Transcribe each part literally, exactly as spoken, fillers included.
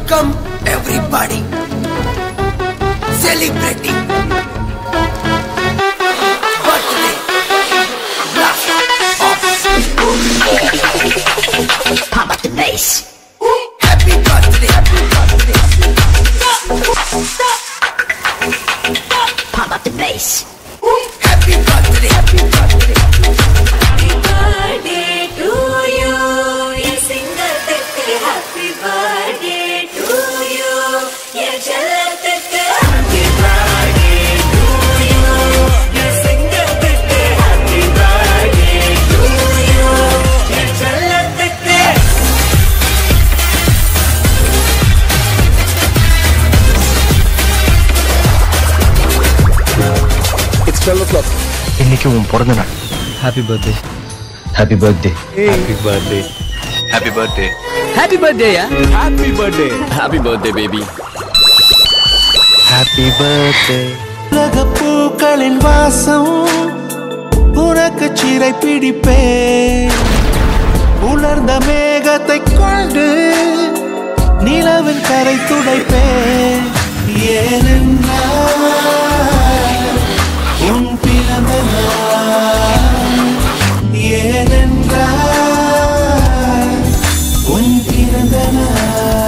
Come everybody, celebrating birthday blast off. Pump up the bass. Happy birthday, happy birthday. Pump up the bass. Happy birthday, happy birthday. Happy birthday to you. Yes, sing the happy birthday to you. Yes, happy birthday to you. Yes, sing the happy birthday to you. Yes, It's twelve o'clock. இன்னைக்கு உன் பிறந்த நாள். Happy birthday. Happy birthday. Happy birthday. Happy birthday. Happy birthday, yeah? Happy birthday. Happy birthday, baby. Happy birthday. உலகப்பூக்களின் வாசம் உனக்கு சிறை பிடிப்பே உலர்ந்த மேகத்தை கொண்டு நிலவின் கரை துடைப்பே ஏனென்றால் உன் பிறந்த நாள் ஏனென்றால் உன் பிறந்த நாள்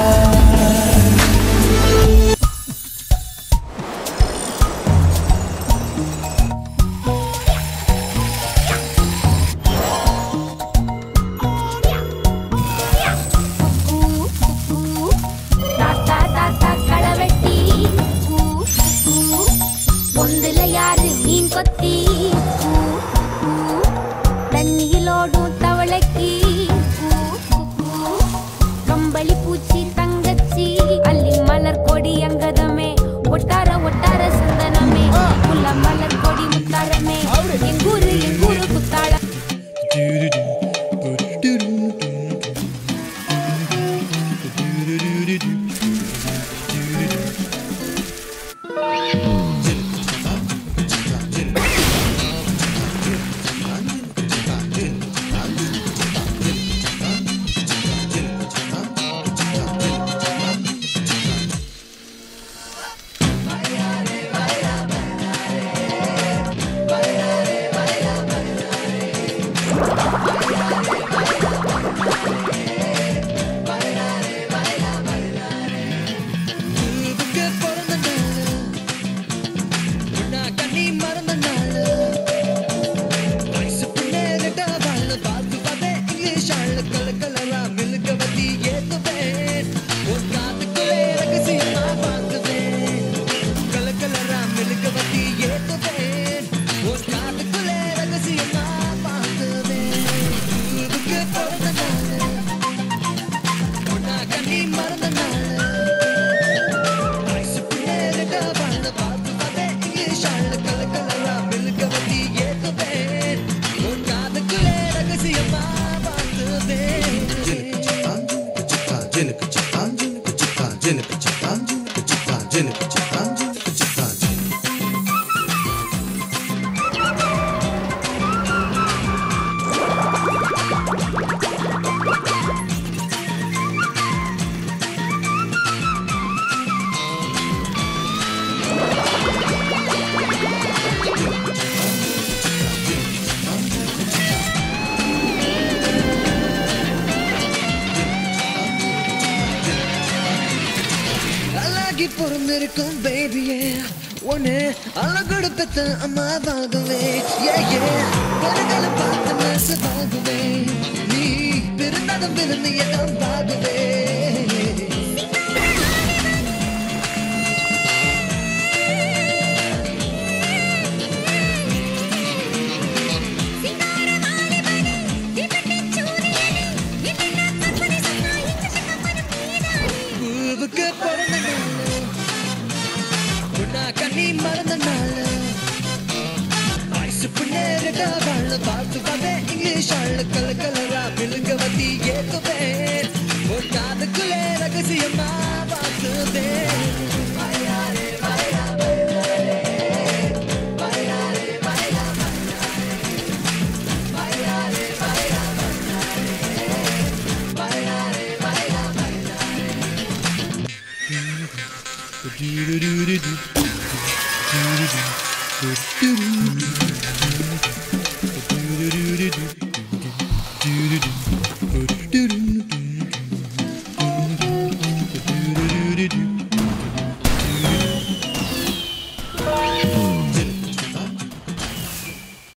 கம்பளி பூச்சி தங்கச்சி அள்ளி மலர் கொடி அங்கதமே ஒட்டார ஒட்டார சந்தனமே முல்ல மலர் கொடி முத்தாரமே எங்கூரு எங்கூரு குத்தாள பொறுந்திருக்கும் பேபியே ஒன்னு அழகோடு பெத்த அம்மாவாகவே பெருகளை பார்த்து நெசவாகவே நீ பிறந்ததும் பிறந்து இடம் பாகவே கண்ணி மறந்த நாள் ஐசுப்பு நேரிட வாழ பார்த்து வந்தே இங்கிலீஷ் ஆள் கல கலரா விழுங்க வத்தி ஏத்துவேன் ஒரு காதுக்குள்ளே ரகசியமா பார்த்துவேன் Do do do do do do do do do do do.